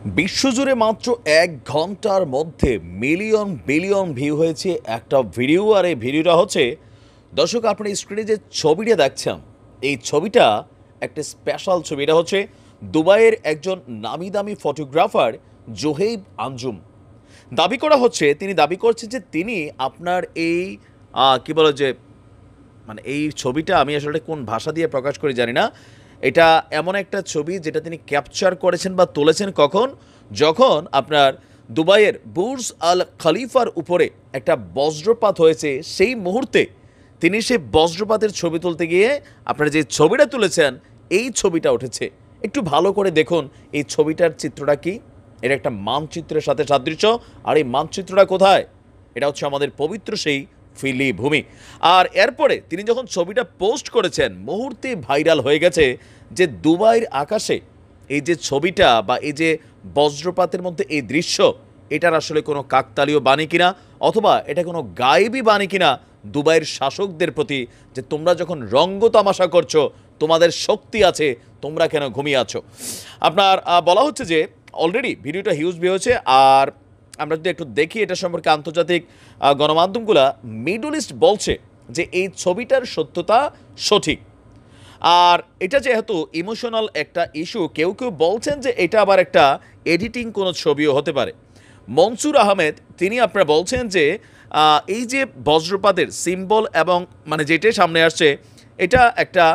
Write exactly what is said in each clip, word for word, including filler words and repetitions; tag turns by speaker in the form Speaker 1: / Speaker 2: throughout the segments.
Speaker 1: বিশ্বজুড়ে মাত্র এক ঘন্টার মধ্যে মিলিয়ন বিলিয়ন ভিউ হয়েছে একটা ভিডিও। আর এই ভিডিওটা হচ্ছে, দর্শক আপনি স্ক্রিনে যে ছবিটা দেখছেন, এই ছবিটা একটা স্পেশাল ছবি। এটা হচ্ছে দুবাইয়ের একজন নামি দামি ফটোগ্রাফার জোহেব আঞ্জুম। দাবি করা হচ্ছে, তিনি দাবি করছেন যে তিনি আপনার এই আহ, কি বলে যে মানে এই ছবিটা, আমি আসলে কোন ভাষা দিয়ে প্রকাশ করি জানি না, এটা এমন একটা ছবি যেটা তিনি ক্যাপচার করেছেন বা তুলেছেন কখন, যখন আপনার দুবাইয়ের বুর্জ আল খলিফার উপরে একটা বজ্রপাত হয়েছে। সেই মুহূর্তে তিনি সেই বজ্রপাতের ছবি তুলতে গিয়ে আপনারা যে ছবিটা তুলেছেন, এই ছবিটা উঠেছে। একটু ভালো করে দেখুন এই ছবিটার চিত্রটা কি। এটা একটা মানচিত্রের সাথে সাদৃশ্য। আর এই মানচিত্রটা কোথায়? এটা হচ্ছে আমাদের পবিত্র সেই ফিলি ভূমি। আর এরপরে তিনি যখন ছবিটা পোস্ট করেছেন, মুহূর্তে ভাইরাল হয়ে গেছে যে দুবাইয়ের আকাশে এই যে ছবিটা বা এই যে বজ্রপাতের মধ্যে এই দৃশ্য, এটার আসলে কোনো কাকতালীয় বাণী কিনা, অথবা এটা কোনো গায়েবী বাণী কিনা দুবাইয়ের শাসকদের প্রতি, যে তোমরা যখন রঙ্গ তামাশা করছো, তোমাদের শক্তি আছে, তোমরা কেন ঘুমিয়ে আছো। আপনার বলা হচ্ছে যে অলরেডি ভিডিওটা হিউজ ভিউ হয়েছে। আর আমরা যদি একটু দেখি এটা সম্পর্কে, আন্তর্জাতিক গণমাধ্যমগুলা, মিডল ইস্ট বলছে যে এই ছবিটার সত্যতা সঠিক। আর এটা যেহেতু ইমোশনাল একটা ইস্যু, কেউ কেউ বলছেন যে এটা আবার একটা এডিটিং কোনো ছবিও হতে পারে। মনসুর আহমেদ তিনি আপনারা বলছেন যে এই যে বজ্রপাতের সিম্বল এবং মানে যেটাই সামনে আসছে, এটা একটা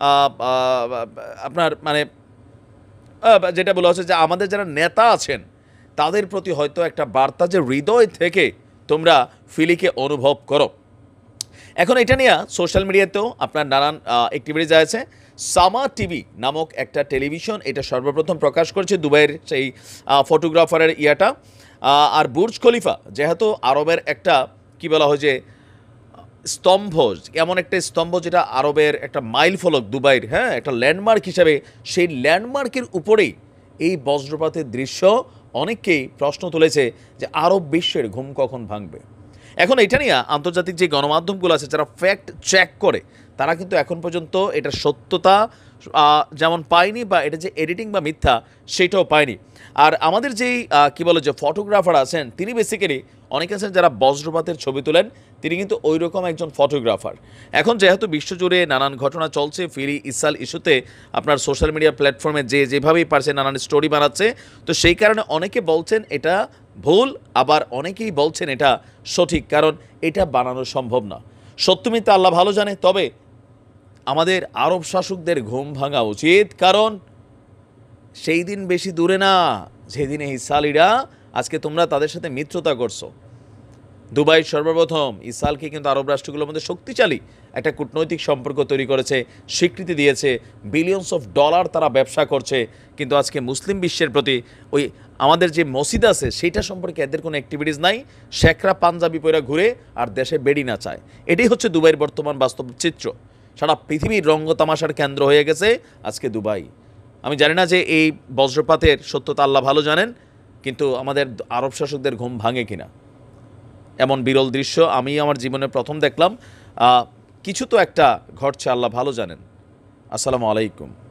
Speaker 1: আপনার মানে যেটা বলা হচ্ছে যে আমাদের যারা নেতা আছেন তাদের প্রতি হয়তো একটা বার্তা, যে হৃদয় থেকে তোমরা ফিলিকে অনুভব করো। এখন এটা নিয়ে সোশ্যাল মিডিয়াতেও আপনার নানান অ্যাক্টিভিটিজ আছে। সামা টিভি নামক একটা টেলিভিশন এটা সর্বপ্রথম প্রকাশ করছে দুবাইয়ের সেই ফটোগ্রাফারের ইয়াটা। আর বুর্জ খলিফা যেহেতু আরবের একটা কি বলা হয় যে স্তম্ভ, এমন একটা স্তম্ভ যেটা আরবের একটা মাইল ফলক দুবাইয়ের, হ্যাঁ, একটা ল্যান্ডমার্ক হিসাবে, সেই ল্যান্ডমার্কের উপরেই এই বজ্রপাতের দৃশ্য অনেককেই প্রশ্ন তুলেছে যে আরব বিশ্বের ঘুম কখন ভাঙবে। এখন এটা নিয়ে আন্তর্জাতিক যে গণমাধ্যমগুলো আছে যারা ফ্যাক্ট চেক করে, তারা কিন্তু এখন পর্যন্ত এটার সত্যতা যেমন পায়নি, বা এটা যে এডিটিং বা মিথ্যা সেটাও পায়নি। আর আমাদের যেই কি বলে যে ফটোগ্রাফার আছেন, তিনি বেসিক্যালি অনেকে আছেন যারা বজ্রপাতের ছবি তোলেন, তিনি কিন্তু ওই রকম একজন ফটোগ্রাফার। এখন যেহেতু বিশ্বজুড়ে নানান ঘটনা চলছে, ফিরি ইসাল ইস্যুতে আপনার সোশ্যাল মিডিয়া প্ল্যাটফর্মে যে যেভাবেই পারছে নানান স্টোরি বানাচ্ছে, তো সেই কারণে অনেকে বলছেন এটা ভুল, আবার অনেকেই বলছেন এটা সঠিক, কারণ এটা বানানো সম্ভব না। সত্য মিথ্যা আল্লাহ ভালো জানে। তবে আমাদের আরব শাসকদের ঘুম ভাঙা উচিত, কারণ সেই দিন বেশি দূরে না যেদিনে ইসালিরা আজকে তোমরা তাদের সাথে মিত্রতা করছো। দুবাই সর্বপ্রথম ইসালকে কিন্তু আরব রাষ্ট্রগুলোর মধ্যে শক্তিশালী একটা কূটনৈতিক সম্পর্ক তৈরি করেছে, স্বীকৃতি দিয়েছে, বিলিয়নস অফ ডলার তারা ব্যবসা করছে। কিন্তু আজকে মুসলিম বিশ্বের প্রতি ওই আমাদের যে মসজিদ আছে সেইটা সম্পর্কে এদের কোনো অ্যাক্টিভিটিস নাই। শেখরা পাঞ্জাবি পয়রা ঘুরে আর দেশে বেড়ি না চায়। এটাই হচ্ছে দুবাইয়ের বর্তমান বাস্তব চিত্র। সারা পৃথিবীর রঙ্গ তামাশার কেন্দ্র হয়ে গেছে আজকে দুবাই। আমি জানি না যে এই বজ্রপাতের সত্যতা আল্লাহ ভালো জানেন, কিন্তু আমাদের আরব শাসকদের ঘুম ভাঙে কিনা, এমন বিরল দৃশ্য আমি আমার জীবনে প্রথম দেখলাম। কিছু তো একটা ঘটছে, আল্লাহ ভালো জানেন। আসসালামু আলাইকুম।